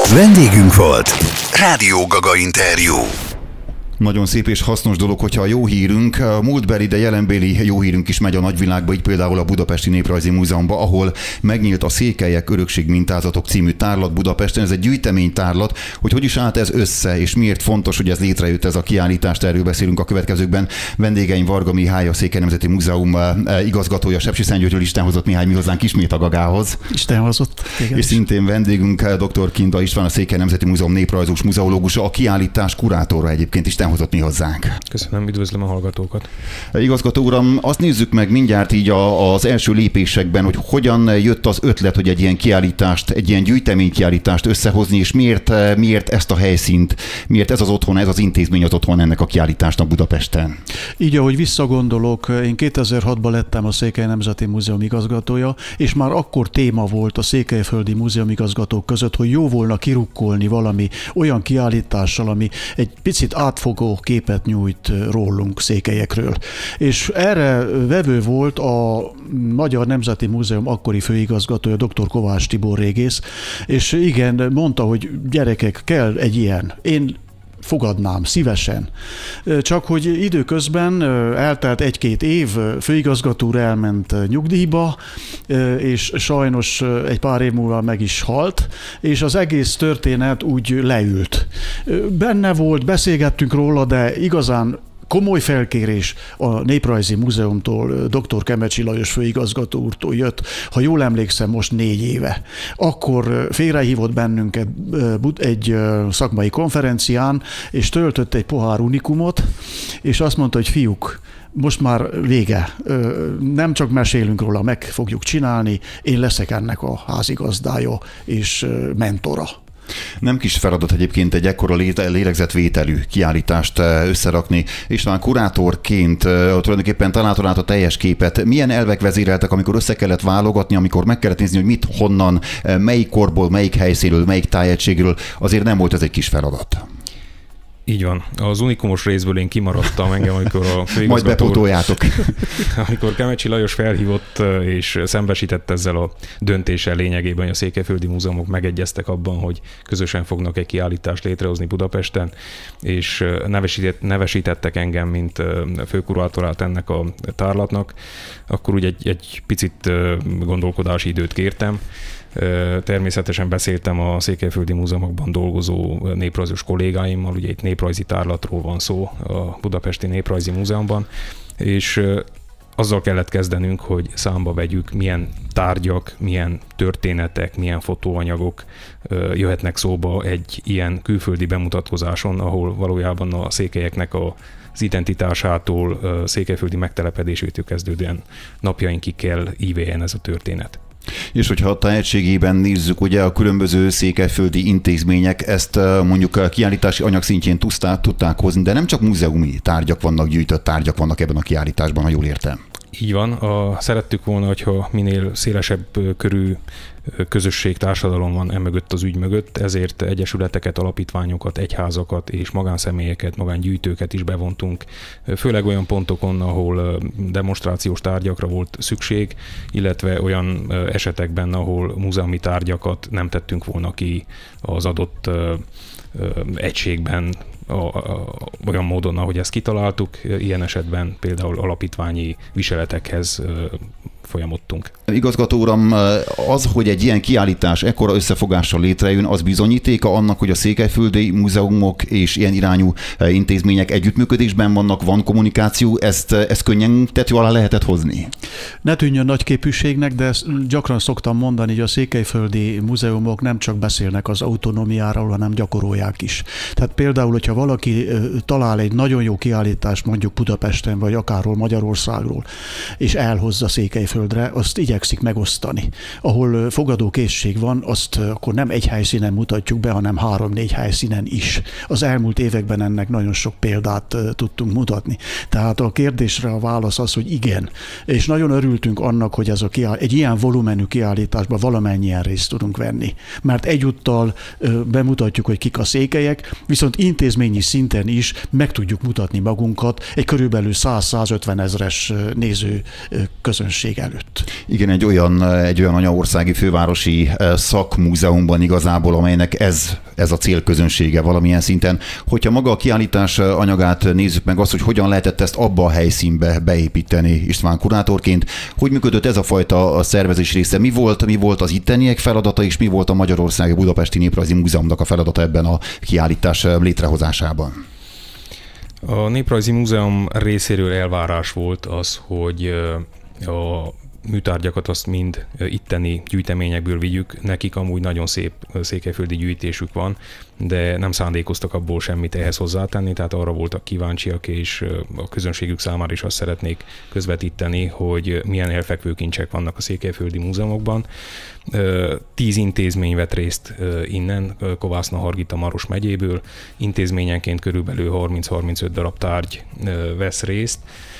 Vendégünk volt Rádió Gaga interjú. Nagyon szép és hasznos dolog, hogyha a jó hírünk, a múltbeli, de jelenbéli jó hírünk is megy a nagyvilágba, így például a Budapesti Néprajzi Múzeumban, ahol megnyílt a Székelyek Örökség Mintázatok című tárlat Budapesten. Ez egy gyűjteménytárlat, hogy is állt ez össze, és miért fontos, hogy ez létrejött, ez a kiállítást, erről beszélünk a következőkben. Vendégeim Varga Mihály, a Székely Nemzeti Múzeum igazgatója, Sepsiszentgyörgyről Isten hozott Mihály mi hozzánk ismét a Gagához. Isten hozott. És szintén vendégünk dr. Kinda István, a Székely Nemzeti Múzeum néprajzos muzeológusa, a kiállítás kurátora egyébként. Isten hozott mi hozzánk. Köszönöm, üdvözlöm a hallgatókat. Igazgató uram, azt nézzük meg mindjárt így az első lépésekben, hogy hogyan jött az ötlet, hogy egy ilyen kiállítást, egy ilyen gyűjteménykiállítást összehozni, és miért ezt a helyszínt, miért ez az otthon, ez az intézmény az otthon ennek a kiállításnak Budapesten? Így, ahogy visszagondolok, én 2006-ban lettem a Székely Nemzeti Múzeum igazgatója, és már akkor téma volt a székelyföldi múzeumigazgatók között, hogy jó volna kirukkolni valami olyan kiállítással, ami egy picit átfogó képet nyújt rólunk, székelyekről. És erre vevő volt a Magyar Nemzeti Múzeum akkori főigazgatója, dr. Kovács Tibor régész, és igen, mondta, hogy gyerekek, kell egy ilyen. Én fogadnám szívesen. Csak hogy időközben eltelt egy-két év, főigazgató úr elment nyugdíjba, és sajnos egy pár év múlva meg is halt, és az egész történet úgy leült. Benne volt, beszélgettünk róla, de igazán komoly felkérés a Néprajzi Múzeumtól, dr. Kemecsi Lajos főigazgató úrtól jött, ha jól emlékszem, most 4 éve. Akkor félrehívott bennünket egy szakmai konferencián, és töltött egy pohár unikumot, és azt mondta, hogy fiúk, most már vége. Nem csak mesélünk róla, meg fogjuk csinálni, én leszek ennek a házigazdája és mentora. Nem kis feladat egyébként egy ekkora lélegzetvételű kiállítást összerakni, és talán kurátorként tulajdonképpen találta át a teljes képet. Milyen elvek vezéreltek, amikor össze kellett válogatni, amikor meg kellett nézni, hogy mit, honnan, melyik korból, melyik helyszínről, melyik tájegységről, azért nem volt ez egy kis feladat. Így van. Az unikumos részből én kimaradtam engem, amikor a főigazgató... Majd bepótoljátok. Amikor Kemecsi Lajos felhívott és szembesített ezzel a döntéssel lényegében, hogy a székelyföldi múzeumok megegyeztek abban, hogy közösen fognak egy kiállítást létrehozni Budapesten, és nevesítettek engem, mint főkurátorát ennek a tárlatnak, akkor úgy egy picit gondolkodási időt kértem. Természetesen beszéltem a székelyföldi múzeumokban dolgozó néprajzos kollégáimmal, ugye itt néprajzi tárlatról van szó a Budapesti Néprajzi Múzeumban, és azzal kellett kezdenünk, hogy számba vegyük, milyen tárgyak, milyen történetek, milyen fotóanyagok jöhetnek szóba egy ilyen külföldi bemutatkozáson, ahol valójában a székelyeknek az identitásától, székelyföldi megtelepedésétől kezdődően napjainkig kell íveljen ez a történet. És hogyha a tájegységében nézzük, ugye a különböző székelyföldi intézmények ezt mondjuk a kiállítási anyag szintjén tudták hozni, de nem csak múzeumi tárgyak vannak, gyűjtött tárgyak vannak ebben a kiállításban, ha jól értem. Így van. Szerettük volna, hogyha minél szélesebb körű közösség, társadalom van emögött az ügy mögött, ezért egyesületeket, alapítványokat, egyházakat és magánszemélyeket, magángyűjtőket is bevontunk, főleg olyan pontokon, ahol demonstrációs tárgyakra volt szükség, illetve olyan esetekben, ahol múzeumi tárgyakat nem tettünk volna ki az adott egységben, olyan módon, ahogy ezt kitaláltuk, ilyen esetben például alapítványi viseletekhez folyamodtunk. Igazgató uram, az, hogy egy ilyen kiállítás ekkora összefogással létrejön, az bizonyítéka annak, hogy a székelyföldi múzeumok és ilyen irányú intézmények együttműködésben vannak, van kommunikáció, ezt könnyen tető alá lehetett hozni? Ne tűnjön nagy képűségnek, de ezt gyakran szoktam mondani, hogy a székelyföldi múzeumok nem csak beszélnek az autonómiáról, hanem gyakorolják is. Tehát például, hogyha valaki talál egy nagyon jó kiállítást mondjuk Budapesten, vagy akárhol Magyarországról, és elhozza Székelyföldre, azt igyekszik megosztani. Ahol fogadókészség van, azt akkor nem egy helyszínen mutatjuk be, hanem 3-4 helyszínen is. Az elmúlt években ennek nagyon sok példát tudtunk mutatni. Tehát a kérdésre a válasz az, hogy igen. És nagyon örültünk annak, hogy ez egy ilyen volumenű kiállításban valamennyien részt tudunk venni. Mert egyúttal bemutatjuk, hogy kik a székelyek, viszont intézményi szinten is meg tudjuk mutatni magunkat egy körülbelül 100-150 ezres néző közönség előtt. előtt. Igen, egy olyan anyaországi fővárosi szakmúzeumban igazából, amelynek ez a célközönsége valamilyen szinten. Hogyha maga a kiállítás anyagát nézzük meg azt, hogy hogyan lehetett ezt abba a helyszínbe beépíteni István kurátorként, hogy működött ez a fajta szervezés része, mi volt az itteniek feladata, és mi volt a Magyarországi Budapesti Néprajzi Múzeumnak a feladata ebben a kiállítás létrehozásában? A Néprajzi Múzeum részéről elvárás volt az, hogy a műtárgyakat azt mind itteni gyűjteményekből vigyük. Nekik amúgy nagyon szép székelyföldi gyűjtésük van, de nem szándékoztak abból semmit ehhez hozzátenni, tehát arra voltak kíváncsiak, és a közönségük számára is azt szeretnék közvetíteni, hogy milyen elfekvő kincsek vannak a székelyföldi múzeumokban. 10 intézmény vett részt innen, Kovászna-Hargita Maros megyéből, intézményenként körülbelül 30-35 darab tárgy vesz részt.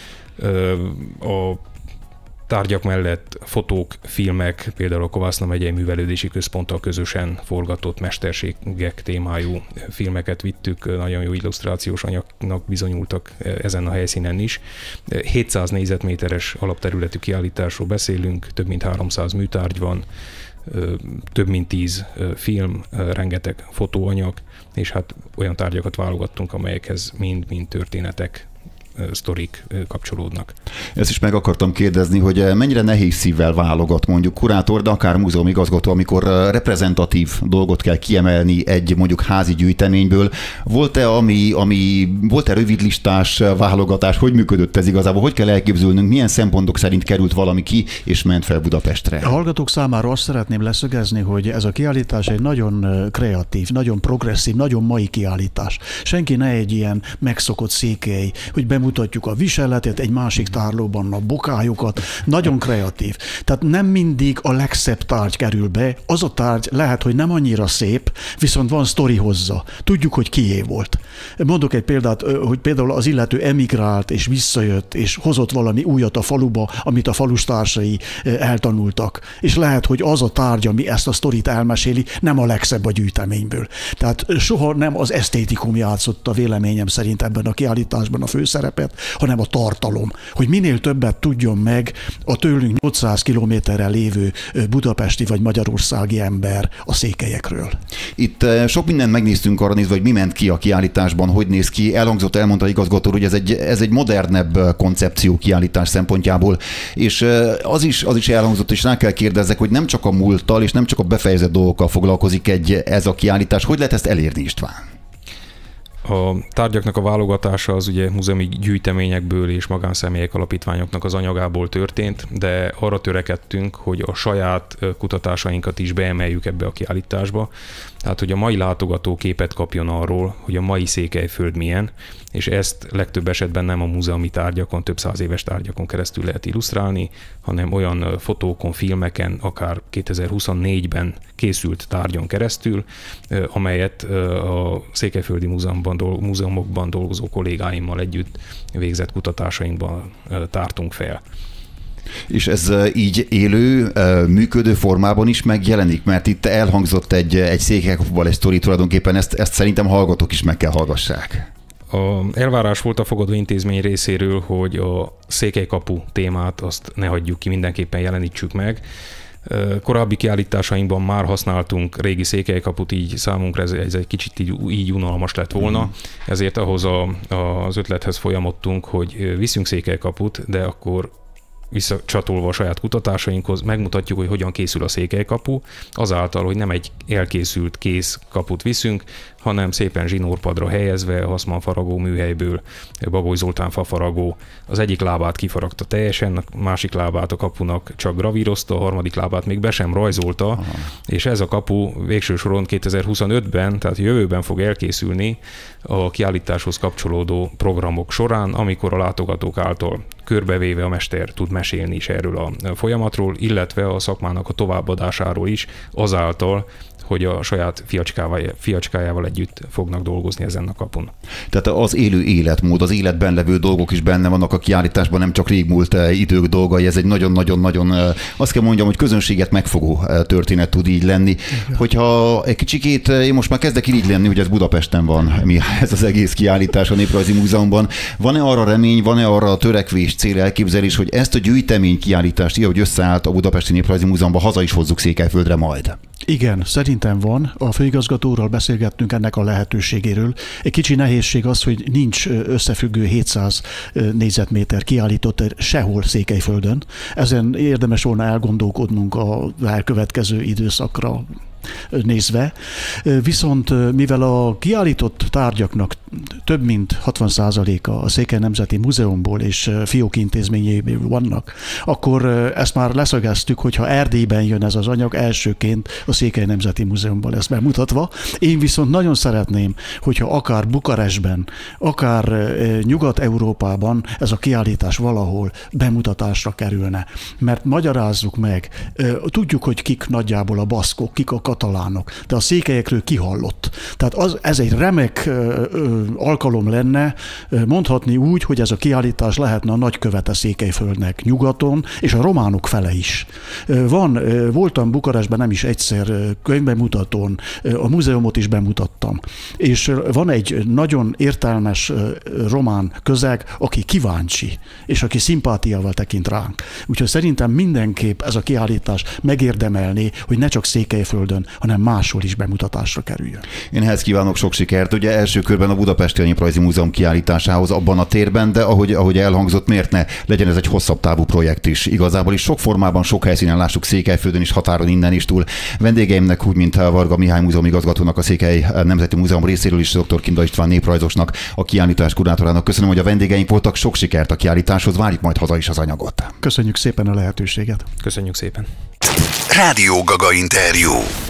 A tárgyak mellett fotók, filmek, például a Kovászna megyei művelődési központtal közösen forgatott mesterségek témájú filmeket vittük, nagyon jó illusztrációs anyagnak bizonyultak ezen a helyszínen is. 700 négyzetméteres alapterületű kiállításról beszélünk, több mint 300 műtárgy van, több mint 10 film, rengeteg fotóanyag, és hát olyan tárgyakat válogattunk, amelyekhez mind történetek, sztorik kapcsolódnak. Ezt is meg akartam kérdezni, hogy mennyire nehéz szívvel válogat mondjuk kurátor, de akár múzeumigazgató, amikor reprezentatív dolgot kell kiemelni egy mondjuk házi gyűjteményből. Volt-e volt-e rövidlistás válogatás? Hogy működött ez igazából? Hogy kell elképzelnünk? Milyen szempontok szerint került valami ki és ment fel Budapestre? A hallgatók számára azt szeretném leszögezni, hogy ez a kiállítás egy nagyon kreatív, nagyon progresszív, nagyon mai kiállítás. Senki ne egy ilyen megszokott székely, hogy bemutatjuk a viseletet, egy másik tárlóban a bokályokat. Nagyon kreatív. Tehát nem mindig a legszebb tárgy kerül be. Az a tárgy lehet, hogy nem annyira szép, viszont van sztori hozzá. Tudjuk, hogy kié volt. Mondok egy példát, hogy például az illető emigrált, és visszajött, és hozott valami újat a faluba, amit a falustársai eltanultak. És lehet, hogy az a tárgy, ami ezt a sztorit elmeséli, nem a legszebb a gyűjteményből. Tehát soha nem az esztétikum játszott a véleményem szerint ebben a kiállításban a főszerepet, hanem a tartalom, hogy minél többet tudjon meg a tőlünk 800 kilométerre lévő budapesti vagy magyarországi ember a székelyekről. Itt sok mindent megnéztünk arra nézve, hogy mi ment ki a kiállításban, hogy néz ki. Elmondta igazgató, hogy ez egy modernebb koncepció kiállítás szempontjából, és az is elhangzott, és rá kell kérdezzek, hogy nem csak a múlttal, és nem csak a befejezett dolgokkal foglalkozik ez a kiállítás. Hogy lehet ezt elérni, István? A tárgyaknak a válogatása az ugye múzeumi gyűjteményekből és magánszemélyek, alapítványoknak az anyagából történt, de arra törekedtünk, hogy a saját kutatásainkat is beemeljük ebbe a kiállításba. Tehát, hogy a mai látogató képet kapjon arról, hogy a mai Székelyföld milyen, és ezt legtöbb esetben nem a múzeumi tárgyakon, több száz éves tárgyakon keresztül lehet illusztrálni, hanem olyan fotókon, filmeken, akár 2024-ben készült tárgyon keresztül, amelyet a székelyföldi múzeumokban dolgozó kollégáimmal együtt végzett kutatásainkban tártunk fel. És ez így élő, működő formában is megjelenik? Mert itt elhangzott egy székelykapuval egy sztori, tulajdonképpen ezt szerintem hallgatók is meg kell hallgassák. Elvárás volt a fogadó intézmény részéről, hogy a székelykapu témát azt ne hagyjuk ki, mindenképpen jelenítsük meg. Korábbi kiállításainkban már használtunk régi székelykaput, így számunkra ez egy kicsit így unalmas lett volna, ezért ahhoz az ötlethez folyamodtunk, hogy viszünk székelykaput, de akkor visszacsatolva a saját kutatásainkhoz, megmutatjuk, hogy hogyan készül a székelykapu, azáltal, hogy nem egy elkészült kész kaput viszünk, hanem szépen zsinórpadra helyezve, Haszman faragó műhelyből, Bagoly Zoltán fafaragó az egyik lábát kifaragta teljesen, a másik lábát a kapunak csak gravírozta, a harmadik lábát még be sem rajzolta, és ez a kapu végső soron 2025-ben, tehát jövőben fog elkészülni a kiállításhoz kapcsolódó programok során, amikor a látogatók által körbevéve a mester tud mesélni is erről a folyamatról, illetve a szakmának a továbbadásáról is, azáltal, hogy a saját fiacskájával együtt fognak dolgozni ezen a kapun. Tehát az élő életmód, az életben levő dolgok is benne vannak a kiállításban, nem csak régmúlt idők dolgai, ez egy nagyon-nagyon-nagyon, azt kell mondjam, hogy közönséget megfogó történet tud így lenni. Hogyha egy kicsikét, én most már kezdek így lenni, hogy ez Budapesten van, ez az egész kiállítás a Néprajzi Múzeumban. Van-e arra remény, van-e arra a törekvés, cél, elképzelés, hogy ezt a gyűjtemény kiállítást, így, ahogy összeállt a Budapesti Néprajzi Múzeumban, haza is hozzuk Székelyföldre majd? Igen, szerintem van. A főigazgatóról beszélgettünk ennek a lehetőségéről. Egy kicsi nehézség az, hogy nincs összefüggő 700 négyzetméter kiállított sehol Székelyföldön. Ezen érdemes volna elgondolkodnunk a elkövetkező időszakra nézve. Viszont mivel a kiállított tárgyaknak több mint 60%-a a Székely Nemzeti Múzeumból és fiók intézményéből vannak, akkor ezt már leszögeztük, hogyha Erdélyben jön ez az anyag, elsőként a Székely Nemzeti Múzeumban lesz bemutatva. Én viszont nagyon szeretném, hogyha akár Bukarestben, akár Nyugat-Európában ez a kiállítás valahol bemutatásra kerülne. Mert magyarázzuk meg, tudjuk, hogy kik nagyjából a baszkok, kik a katalánok, de a székelyekről kihallott. Tehát ez egy remek alkalom lenne mondhatni úgy, hogy ez a kiállítás lehetne a nagykövete Székelyföldnek nyugaton, és a románok fele is. Voltam Bukarestben nem is egyszer könyvbemutatón, a múzeumot is bemutattam, és van egy nagyon értelmes román közeg, aki kíváncsi, és aki szimpátiával tekint ránk. Úgyhogy szerintem mindenképp ez a kiállítás megérdemelné, hogy ne csak Székelyföldön, hanem máshol is bemutatásra kerüljön. Én ehhez kívánok sok sikert. Ugye első körben a Budapesti Néprajzi Múzeum kiállításához abban a térben, de ahogy elhangzott, miért ne legyen ez egy hosszabb távú projekt is. Igazából is sok formában, sok helyszínen lássuk, Székelyföldön is, határon innen is túl. Vendégeimnek, úgy mint a Varga Mihály múzeum igazgatónak, a Székely Nemzeti Múzeum részéről is, dr. Kinda István néprajzosnak, a kiállítás kurátorának köszönöm, hogy a vendégeink voltak. Sok sikert a kiállításhoz, várjuk majd haza is az anyagot. Köszönjük szépen a lehetőséget. Köszönjük szépen. Rádió Gaga interjú.